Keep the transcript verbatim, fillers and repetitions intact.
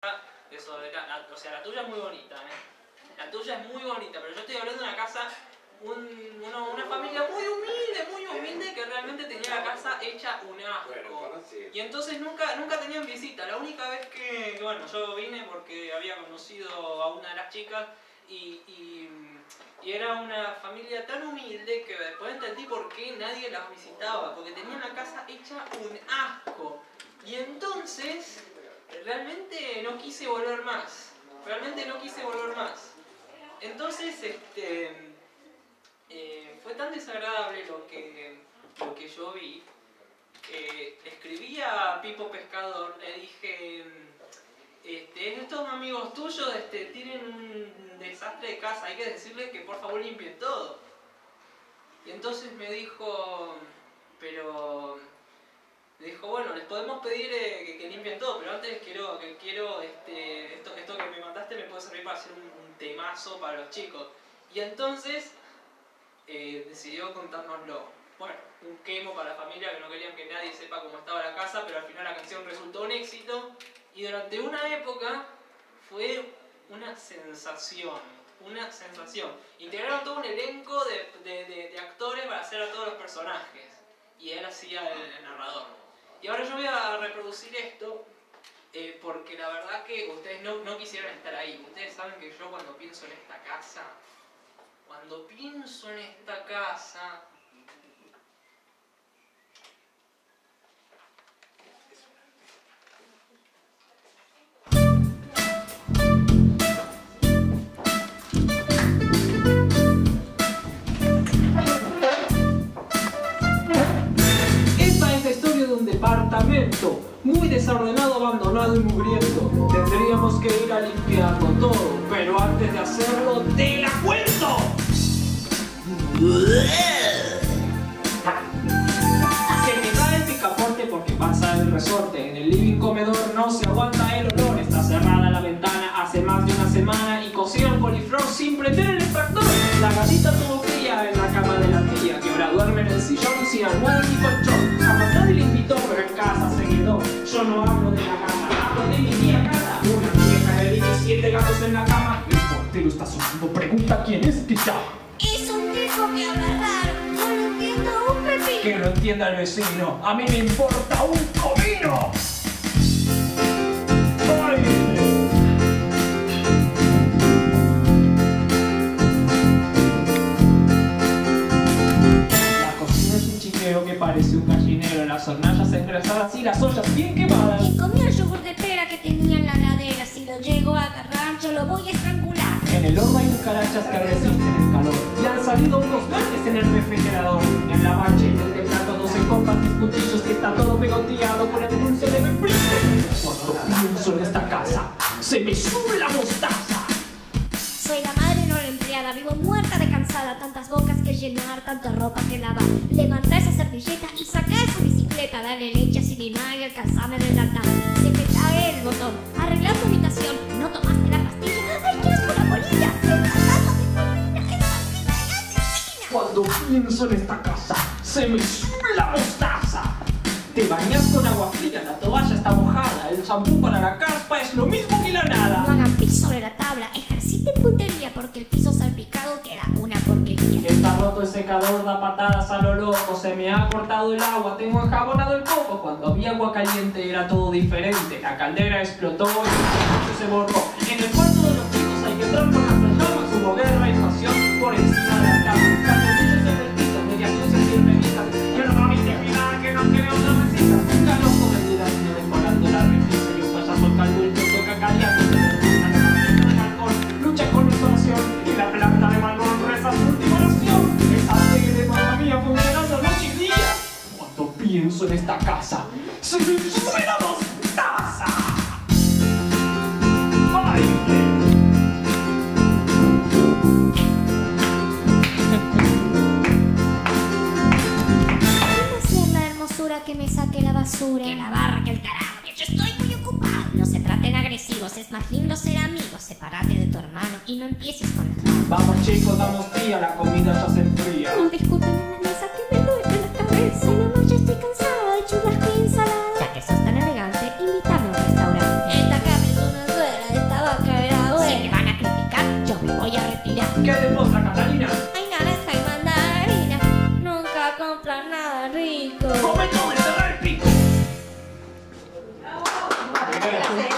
Eso, la, la, o sea, la tuya es muy bonita, ¿eh? La tuya es muy bonita, pero yo estoy hablando de una casa, un, uno, una familia muy humilde, muy humilde, que realmente tenía la casa hecha un asco. Y entonces nunca, nunca tenían visita. La única vez que, que, bueno, yo vine porque había conocido a una de las chicas y, y, y era una familia tan humilde que después entendí por qué nadie las visitaba, porque tenían la casa hecha un asco. Y entonces realmente no quise volver más, realmente no quise volver más. Entonces, este, eh, fue tan desagradable lo que, lo que yo vi, que le escribí a Pipo Pescador, le dije, este, estos amigos tuyos este, tienen un desastre de casa, hay que decirles que por favor limpien todo. Y entonces me dijo, pero... Le dijo, bueno, les podemos pedir eh, que, que limpien todo, pero antes quiero, que quiero este, esto, esto que me mandaste me puede servir para hacer un, un temazo para los chicos. Y entonces eh, decidió contárnoslo. Bueno, un quemo para la familia, que no querían que nadie sepa cómo estaba la casa, pero al final la canción resultó un éxito. Y durante una época fue una sensación, una sensación. Integraron todo un elenco de, de, de, de actores para hacer a todos los personajes. Y él hacía el, el narrador. Y ahora yo voy a reproducir esto eh, porque la verdad que ustedes no, no quisieran estar ahí. Ustedes saben que yo cuando pienso en esta casa, cuando pienso en esta casa, muy desordenado, abandonado y mugriento. Tendríamos que ir a limpiarlo todo, pero antes de hacerlo, ¡te la cuento! Se me cae el picaporte porque pasa el resorte. En el living comedor no se aguanta el olor. Está cerrada la ventana hace más de una semana y coció el coliflor sin prender el extractor. La gatita tuvo fría en la cama de la tía, que ahora duerme en el sillón sin almohada ni colchón. Jamás nadie le invitó, pero en casa se quedó. Yo no hablo de la casa, hablo de mi tía Cata. Una vieja de diecisiete gatos en la cama. El portero está sonando, pregunta quién es que llama. Es un tipo que habla raro, no lo entiendo un pepino. Que lo entienda el vecino, a mí me importa un comino. Que parece un gallinero, las hornallas engrasadas y las ollas bien quemadas. Y comió el yogur de pera que tenía en la heladera. Si lo llego a agarrar, yo lo voy a estrangular. En el horno hay cucarachas que resisten el calor y han salido unos verdes en el refrigerador. En la mancheta de plato doce copas, mis cuchillos que está todo pegoteado con el dulce de membrillo. Cuando pienso en esta casa, se me sube la mostaza. Soy la madre, no la empleada, vivo muerta de cansada. Tantas bocas que llenar, tanta ropa que lavar. Levanta esa servilleta y saca esa bicicleta. Dale leche a Sirimar y alcanzame del altar. Se me cae el botón, arregla tu habitación. No tomaste la pastilla, ay qué asco la bolilla. Cuando pienso en esta casa, se me sube la mostaza. Te bañas con agua fría, la toalla está mojada. El champú para la caspa es lo mismo que la nada. No hagan pis sobre la tabla, ejerciten puntería, porque el piso salpicado queda una porquería. Está roto el secador, da patadas a lo loco. Se me ha cortado el agua, tengo enjabonado el coco. Cuando había agua caliente era todo diferente. La caldera explotó y el se borró. En el cuarto de los chicos hay que entrar con las llamas. Hubo guerra y pasión por encima de la cama. Calzoncillos en el piso, mediación se sirve vista. Yo no mami te cuidar que no tiene otra mesita. Un calojo de tiranio decorando la repisa. Y un payaso al caldo el que toca callando. Lucha con mi oración y la planta de Malbón reza su última oración. Esa alegre mamá mía funcionando noche y día. Cuando pienso en esta casa, se me sube la mostaza. ¡Baile! Que me saque la basura, que la barra, que el carajo, que yo estoy muy ocupado. No se traten agresivos, es más lindo ser amigos. Sepárate de tu hermano y no empieces con el drama. Vamos chicos, damos tía, la comida ya se enfría. No discuten en la mesa que me duele la cabeza. No, ya estoy cansada de churrasco y ensalada. Ya que sos tan elegante, invítame a un restaurante. Esta cama es una mentira. ¿Qué hay de postre, Catalina? Hay naranja y mandarina, nunca compran nada rico. ¡Come, come, cerrar el pico! Gracias.